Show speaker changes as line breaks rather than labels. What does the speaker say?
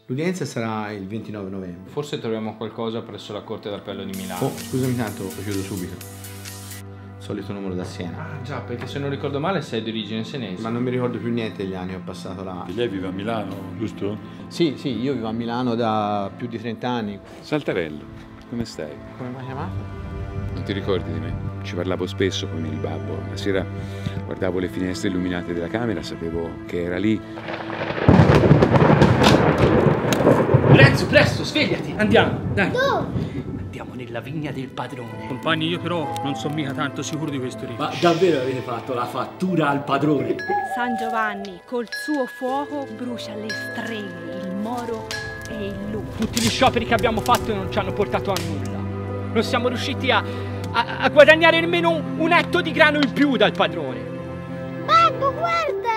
L'udienza sarà il 29 novembre.
Forse troviamo qualcosa presso la Corte d'Appello di Milano.
Oh, scusami tanto, lo chiudo subito. Solito numero da Siena.
Ah già, perché se non ricordo male sei di origine senese.
Ma non mi ricordo più niente degli anni, ho passato là.
Lei vive a Milano, giusto?
Sì, io vivo a Milano da più di 30 anni.
Saltarello, come stai?
Come mi hai chiamato?
Non ti ricordi di me? Ci parlavo spesso con il babbo. La sera guardavo le finestre illuminate della camera, sapevo che era lì.
Lorenzo, presto, svegliati! Andiamo, dai!
Dove?
Andiamo nella vigna del padrone.
Compagni, io però non sono mica tanto sicuro di questo riccio.
Ma davvero avete fatto la fattura al padrone?
San Giovanni col suo fuoco brucia le streghe, il moro e il lupo.
Tutti gli scioperi che abbiamo fatto non ci hanno portato a nulla. Non siamo riusciti a guadagnare nemmeno un etto di grano in più dal padrone.
Babbo, guarda!